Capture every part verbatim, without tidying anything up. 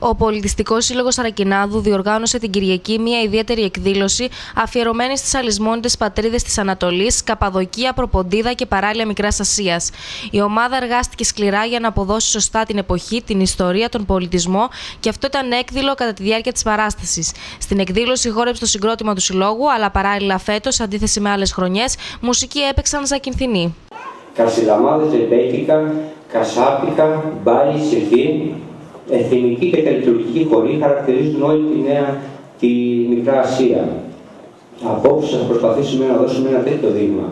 Ο Πολιτιστικός Σύλλογος Αρακινάδου διοργάνωσε την Κυριακή μια ιδιαίτερη εκδήλωση αφιερωμένη στις αλυσμόνητες πατρίδες της Ανατολής, Καπαδοκία, Προποντίδα και παράλια Μικράς Ασίας. Η ομάδα εργάστηκε σκληρά για να αποδώσει σωστά την εποχή, την ιστορία, τον πολιτισμό και αυτό ήταν έκδηλο κατά τη διάρκεια της παράστασης. Στην εκδήλωση χόρεψε το συγκρότημα του Συλλόγου, αλλά παράλληλα φέτος, αντίθεση με άλλες χρονιές, μουσική έπαιξαν Ζακυνθινοί. Καρσιλαμάδες, ρεμπέτικα, κασάπικα, μπάλι, σιρφή, εθνική και τελετουργική χοροί χαρακτηρίζουν όλη τη νέα τη Μικρά Ασία. Απόψε θα προσπαθήσουμε να δώσουμε ένα τέτοιο δείγμα.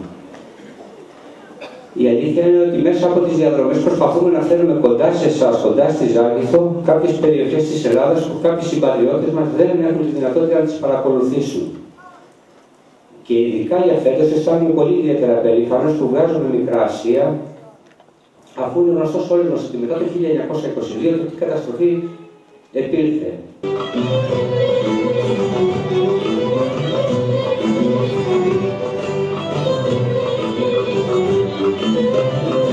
Η αλήθεια είναι ότι μέσα από τις διαδρομές προσπαθούμε να φέρουμε κοντά σε εσάς, κοντά στη Ζάκυνθο, κάποιες περιοχές της Ελλάδας που κάποιοι συμπατριώτες μας δεν έχουν τη δυνατότητα να τις παρακολουθήσουν. Και ειδικά για φέτος αισθάνομαι πολύ ιδιαίτερα περήφανος που βγάζουμε Μικρά Ασία, αφού είναι γνωστό σε όλους μας ότι μετά το χίλια εννιακόσια είκοσι δύο η καταστροφή επήλθε. Thank you.